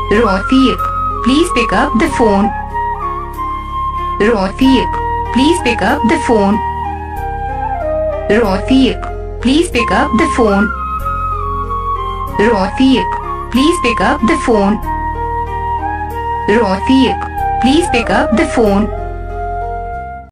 Rafiq, please pick up the phone. Rafiq, please pick up the phone. Rafiq, please pick up the phone. Rafiq, please pick up the phone. Rafiq, please pick up the phone.